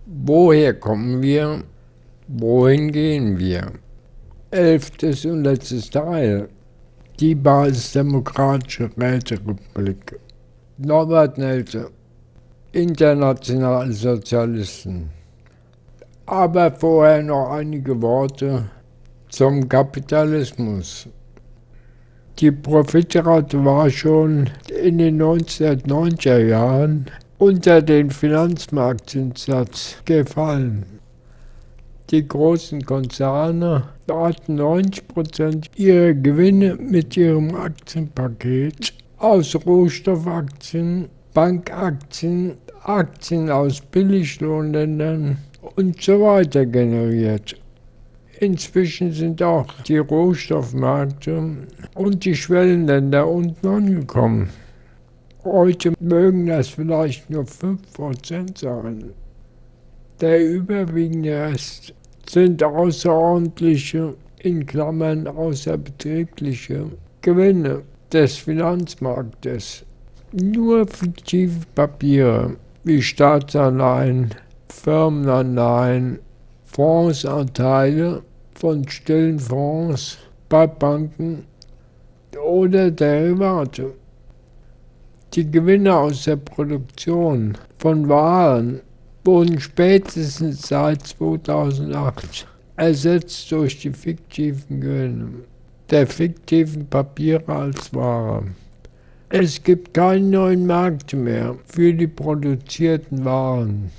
Woher kommen wir? Wohin gehen wir? 11. und letztes Teil. Die Basisdemokratische Räterepublik. Norbert Nelte. Internationale Sozialisten. Aber vorher noch einige Worte zum Kapitalismus. Die Profitrate war schon in den 1990er Jahren unter den Finanzmarktzinssatz gefallen. Die großen Konzerne hatten 90% ihrer Gewinne mit ihrem Aktienpaket aus Rohstoffaktien, Bankaktien, Aktien aus Billiglohnländern und so weiter generiert. Inzwischen sind auch die Rohstoffmärkte und die Schwellenländer unten angekommen. Heute mögen das vielleicht nur 5% sein. Der überwiegende Rest sind außerordentliche, in Klammern außerbetriebliche Gewinne des Finanzmarktes. Nur fiktive Papiere wie Staatsanleihen, Firmenanleihen, Fondsanteile von stillen Fonds bei Banken oder Derivate. Die Gewinne aus der Produktion von Waren wurden spätestens seit 2008 ersetzt durch die fiktiven Gewinne der fiktiven Papiere als Ware. Es gibt keine neuen Märkte mehr für die produzierten Waren.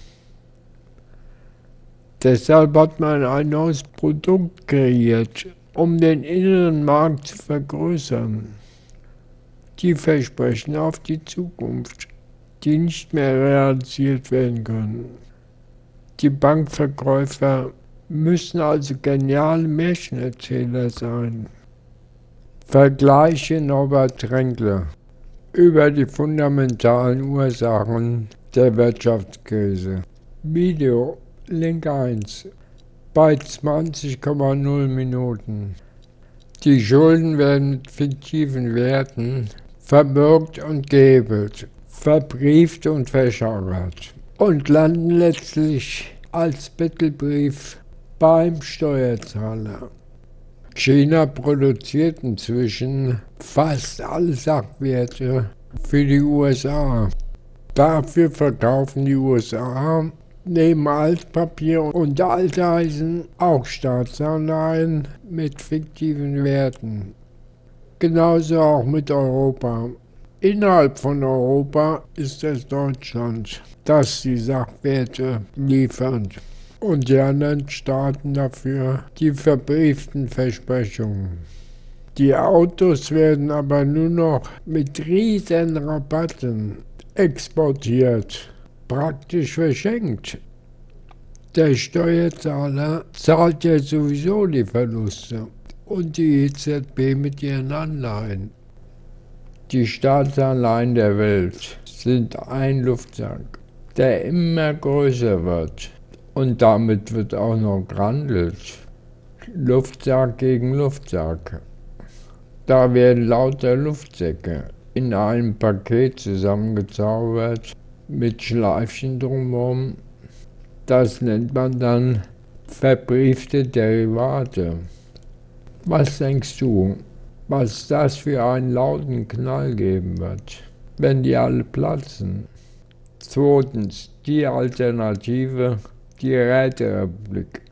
Deshalb hat man ein neues Produkt kreiert, um den inneren Markt zu vergrößern. Die Versprechen auf die Zukunft, die nicht mehr realisiert werden können. Die Bankverkäufer müssen also geniale Märchenerzähler sein. Vergleiche Norbert Renkler über die fundamentalen Ursachen der Wirtschaftskrise. Video Link 1 bei 20,0 Minuten. Die Schulden werden mit fiktiven Werten verbürgt und gehebelt, verbrieft und verschachert und landen letztlich als Bettelbrief beim Steuerzahler. China produziert inzwischen fast alle Sachwerte für die USA. Dafür verkaufen die USA neben Altpapier und Alteisen auch Staatsanleihen mit fiktiven Werten. Genauso auch mit Europa. Innerhalb von Europa ist es Deutschland, das die Sachwerte liefert und die anderen Staaten dafür die verbrieften Versprechungen. Die Autos werden aber nur noch mit riesen Rabatten exportiert, praktisch verschenkt. Der Steuerzahler zahlt ja sowieso die Verluste und die EZB mit ihren Anleihen. Die Staatsanleihen der Welt sind ein Luftsack, der immer größer wird. Und damit wird auch noch gehandelt. Luftsack gegen Luftsack. Da werden lauter Luftsäcke in einem Paket zusammengezaubert mit Schleifchen drumherum. Das nennt man dann verbriefte Derivate. Was denkst du, was das für einen lauten Knall geben wird, wenn die alle platzen? Zweitens, die Alternative, die Räterepublik.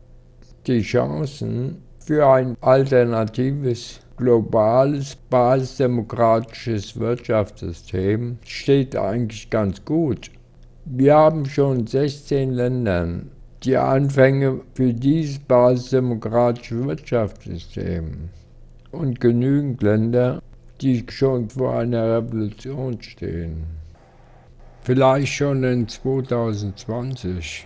Die Chancen für ein alternatives, globales, basisdemokratisches Wirtschaftssystem steht eigentlich ganz gut. Wir haben schon 16 Ländern die Anfänge für dieses basisdemokratische Wirtschaftssystem und genügend Länder, die schon vor einer Revolution stehen. Vielleicht schon in 2020.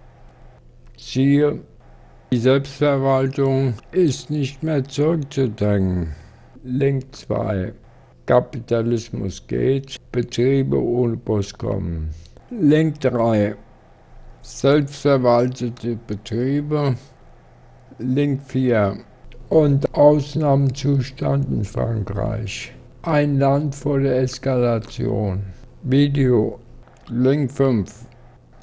Siehe, die Selbstverwaltung ist nicht mehr zurückzudrängen. Link 2. Kapitalismus geht, Betriebe ohne Boss kommen. Link 3. Selbstverwaltete Betriebe. Link 4. Und Ausnahmezustand in Frankreich. Ein Land vor der Eskalation. Video. Link 5.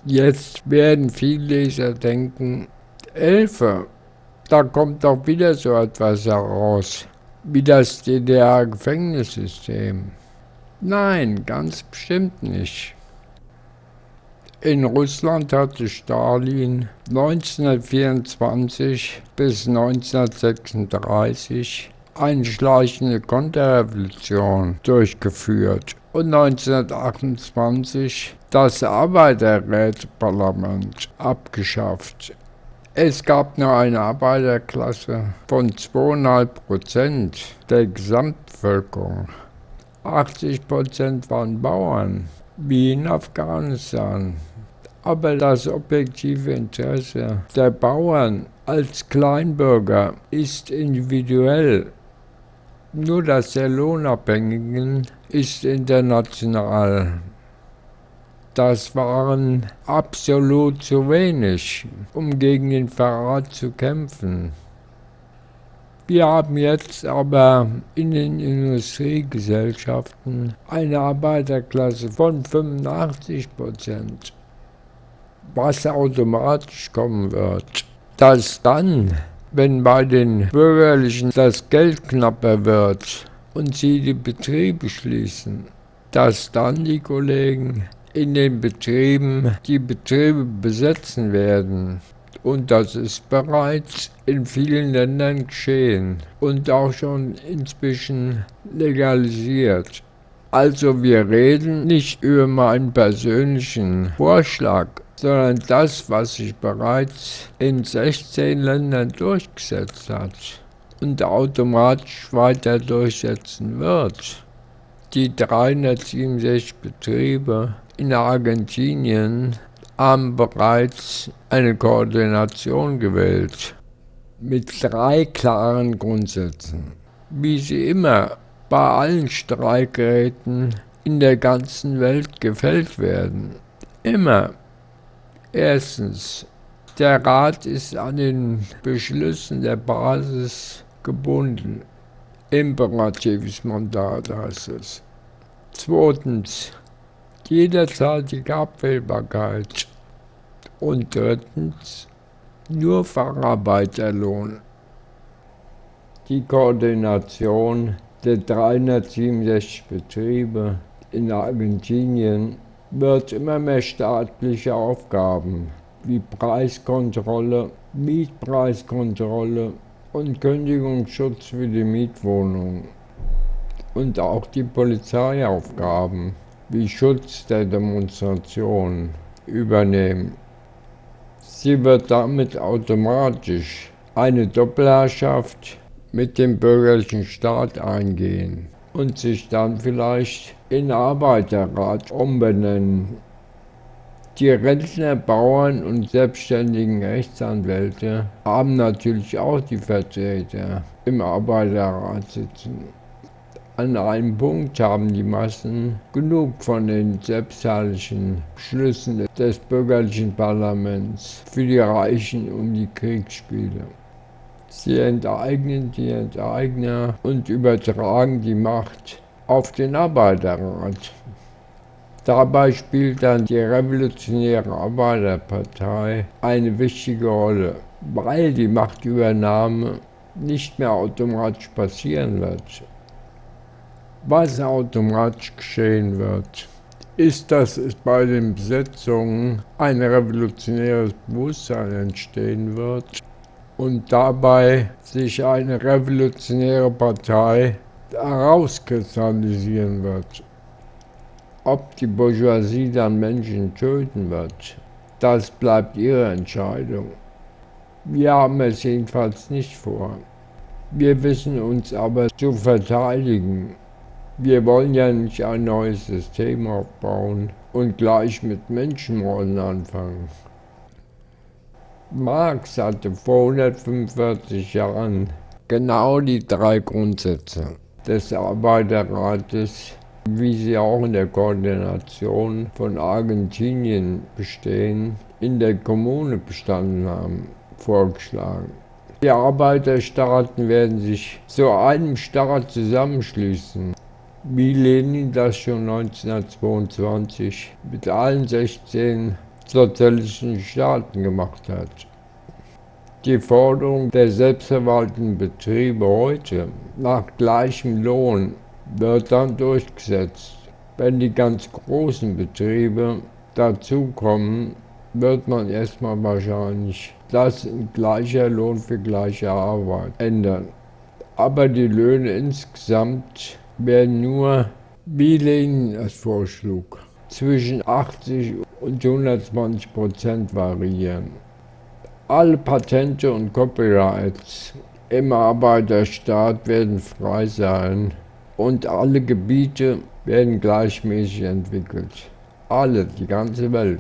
Jetzt werden viele Leser denken, Hilfe, da kommt doch wieder so etwas heraus, wie das DDR-Gefängnissystem. Nein, ganz bestimmt nicht. In Russland hatte Stalin 1924 bis 1936 eine schleichende Konterrevolution durchgeführt und 1928 das Arbeiterräteparlament abgeschafft. Es gab nur eine Arbeiterklasse von 2,5% der Gesamtbevölkerung. 80% waren Bauern, wie in Afghanistan. Aber das objektive Interesse der Bauern als Kleinbürger ist individuell. Nur das der Lohnabhängigen ist international. Das waren absolut zu wenig, um gegen den Verrat zu kämpfen. Wir haben jetzt aber in den Industriegesellschaften eine Arbeiterklasse von 85%, was automatisch kommen wird. Dass dann, wenn bei den Bürgerlichen das Geld knapper wird und sie die Betriebe schließen, dass dann die Kollegen in den Betrieben die Betriebe besetzen werden. Und das ist bereits in vielen Ländern geschehen und auch schon inzwischen legalisiert. Also wir reden nicht über meinen persönlichen Vorschlag, sondern das, was sich bereits in 16 Ländern durchgesetzt hat und automatisch weiter durchsetzen wird. Die 367 Betriebe in Argentinien haben bereits eine Koordination gewählt mit 3 klaren Grundsätzen, wie sie immer bei allen Streikräten in der ganzen Welt gefällt werden. Immer. Erstens, der Rat ist an den Beschlüssen der Basis gebunden. Imperatives Mandat heißt es. Zweitens, jederzeitige Abwählbarkeit. Und drittens, nur Facharbeiterlohn. Die Koordination der 367 Betriebe in Argentinien wird immer mehr staatliche Aufgaben wie Preiskontrolle, Mietpreiskontrolle und Kündigungsschutz für die Mietwohnung und auch die Polizeiaufgaben wie Schutz der Demonstration übernehmen. Sie wird damit automatisch eine Doppelherrschaft mit dem bürgerlichen Staat eingehen und sich dann vielleicht in Arbeiterrat umbenennen. Die Rentner, Bauern und selbstständigen Rechtsanwälte haben natürlich auch die Vertreter im Arbeiterrat sitzen. An einem Punkt haben die Massen genug von den selbstherrlichen Beschlüssen des bürgerlichen Parlaments für die Reichen und die Kriegsspiele. Sie enteignen die Enteigner und übertragen die Macht auf den Arbeiterrat. Dabei spielt dann die Revolutionäre Arbeiterpartei eine wichtige Rolle, weil die Machtübernahme nicht mehr automatisch passieren wird. Was automatisch geschehen wird, ist, dass es bei den Besetzungen ein revolutionäres Bewusstsein entstehen wird und dabei sich eine revolutionäre Partei herauskristallisieren wird. Ob die Bourgeoisie dann Menschen töten wird, das bleibt ihre Entscheidung. Wir haben es jedenfalls nicht vor. Wir wissen uns aber zu verteidigen. Wir wollen ja nicht ein neues System aufbauen und gleich mit Menschenmorden anfangen. Marx hatte vor 145 Jahren genau die 3 Grundsätze des Arbeiterrates, wie sie auch in der Koordination von Argentinien bestehen, in der Kommune bestanden haben, vorgeschlagen. Die Arbeiterstaaten werden sich zu einem Staat zusammenschließen, wie Lenin das schon 1922 mit allen 16 sozialistischen Staaten gemacht hat. Die Forderung der selbstverwaltenden Betriebe heute nach gleichem Lohn wird dann durchgesetzt. Wenn die ganz großen Betriebe dazukommen, wird man erstmal wahrscheinlich das in gleicher Lohn für gleiche Arbeit ändern. Aber die Löhne insgesamt werden nur, wie Lenin es vorschlug, zwischen 80 und 120% variieren. Alle Patente und Copyrights im Arbeiterstaat werden frei sein und alle Gebiete werden gleichmäßig entwickelt. Alle, die ganze Welt.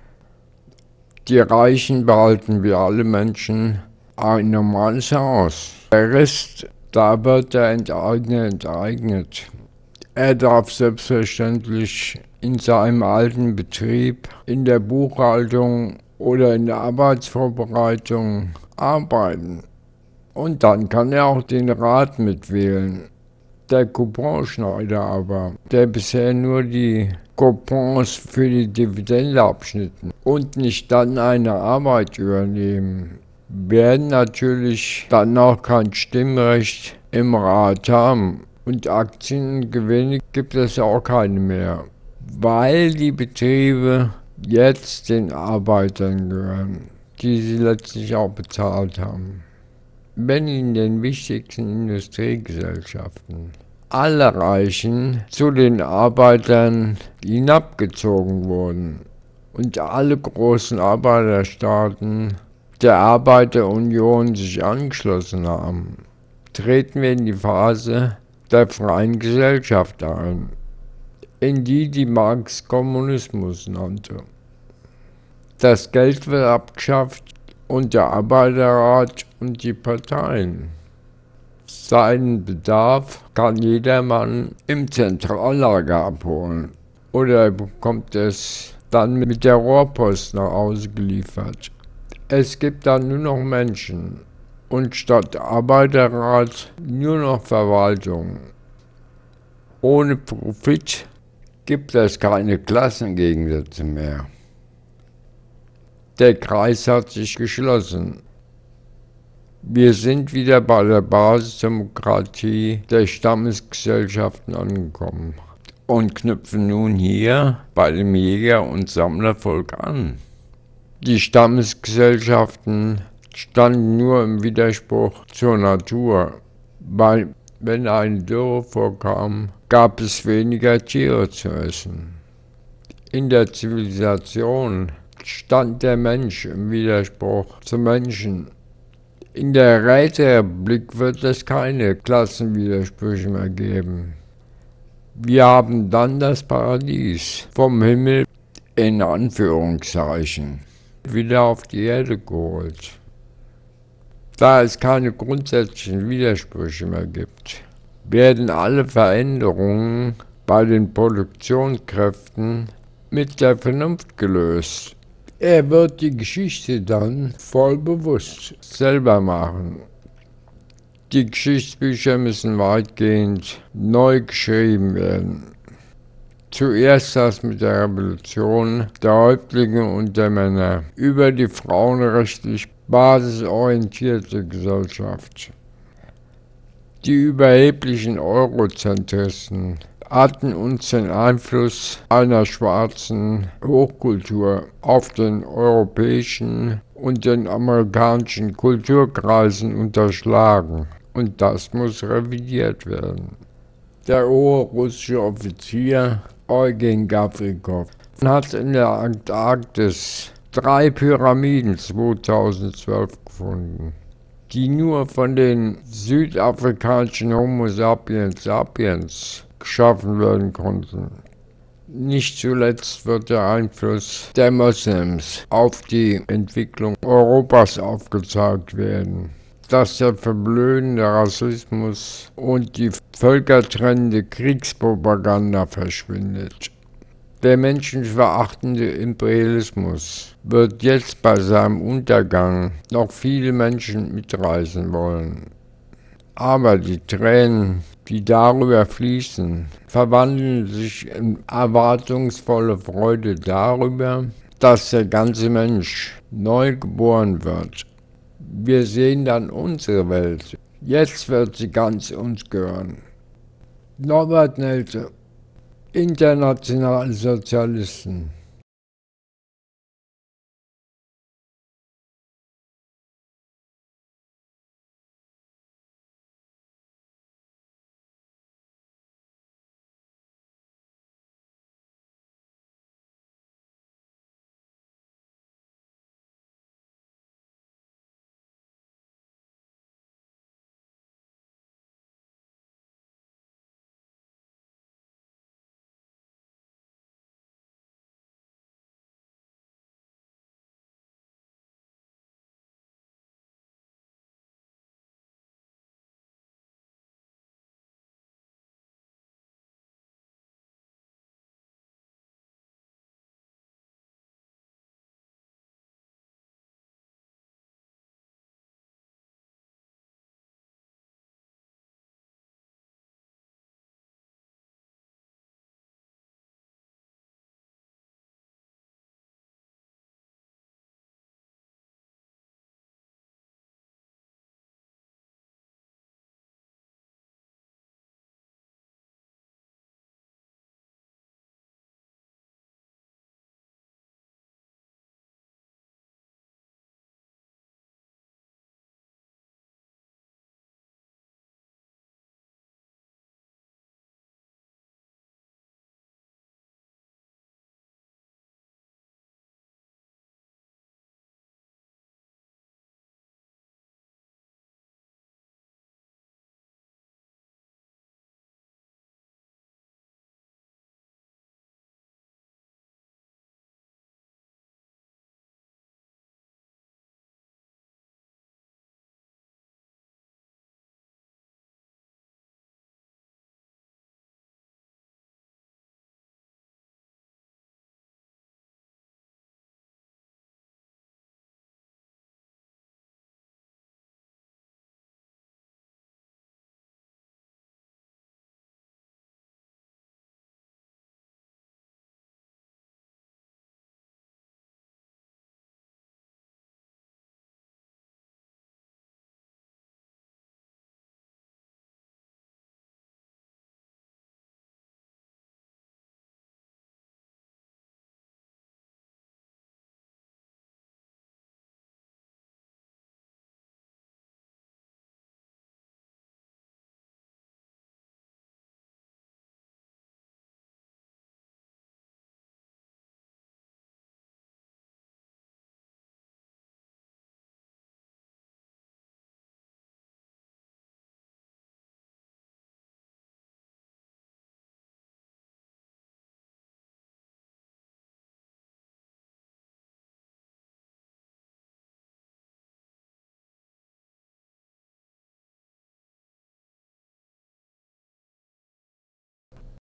Die Reichen behalten wie alle Menschen ein normales Haus. Der Rest, da wird der Enteigner enteignet. Er darf selbstverständlich in seinem alten Betrieb, in der Buchhaltung oder in der Arbeitsvorbereitung arbeiten. Und dann kann er auch den Rat mitwählen. Der Couponschneider aber, der bisher nur die Coupons für die Dividende abschnitten und nicht dann eine Arbeit übernehmen, werden natürlich dann auch kein Stimmrecht im Rat haben. Und Aktiengewinne gibt es auch keine mehr, weil die Betriebe jetzt den Arbeitern gehören, die sie letztlich auch bezahlt haben. Wenn in den wichtigsten Industriegesellschaften alle Reichen zu den Arbeitern hinabgezogen wurden und alle großen Arbeiterstaaten der Arbeiterunion sich angeschlossen haben, treten wir in die Phase der freien Gesellschaft ein, in die Marx Kommunismus nannte. Das Geld wird abgeschafft und der Arbeiterrat und die Parteien. Seinen Bedarf kann jedermann im Zentrallager abholen oder er bekommt es dann mit der Rohrpost nach Hause geliefert. Es gibt dann nur noch Menschen und statt Arbeiterrat nur noch Verwaltung. Ohne Profit gibt es keine Klassengegensätze mehr. Der Kreis hat sich geschlossen. Wir sind wieder bei der Basisdemokratie der Stammesgesellschaften angekommen und knüpfen nun hier bei dem Jäger- und Sammlervolk an. Die Stammesgesellschaften standen nur im Widerspruch zur Natur, weil wenn eine Dürre vorkam, gab es weniger Tiere zu essen. In der Zivilisation stand der Mensch im Widerspruch zum Menschen. In der Räterepublik wird es keine Klassenwidersprüche mehr geben. Wir haben dann das Paradies vom Himmel in Anführungszeichen wieder auf die Erde geholt. Da es keine grundsätzlichen Widersprüche mehr gibt, werden alle Veränderungen bei den Produktionskräften mit der Vernunft gelöst. Er wird die Geschichte dann voll bewusst selber machen. Die Geschichtsbücher müssen weitgehend neu geschrieben werden. Zuerst das mit der Revolution der Häuptlinge und der Männer über die frauenrechtlich basisorientierte Gesellschaft. Die überheblichen Eurozentristen hatten uns den Einfluss einer schwarzen Hochkultur auf den europäischen und den amerikanischen Kulturkreisen unterschlagen. Und das muss revidiert werden. Der hohe russische Offizier Eugen Gawrikow hat in der Antarktis 3 Pyramiden 2012 gefunden, die nur von den südafrikanischen Homo sapiens sapiens geschaffen werden konnten. Nicht zuletzt wird der Einfluss der Moslems auf die Entwicklung Europas aufgezeigt werden, dass der verblödende Rassismus und die völkertrennende Kriegspropaganda verschwindet. Der menschenverachtende Imperialismus wird jetzt bei seinem Untergang noch viele Menschen mitreißen wollen. Aber die Tränen, die darüber fließen, verwandeln sich in erwartungsvolle Freude darüber, dass der ganze Mensch neu geboren wird. Wir sehen dann unsere Welt. Jetzt wird sie ganz uns gehören. Norbert Nelte, Internationale Sozialisten.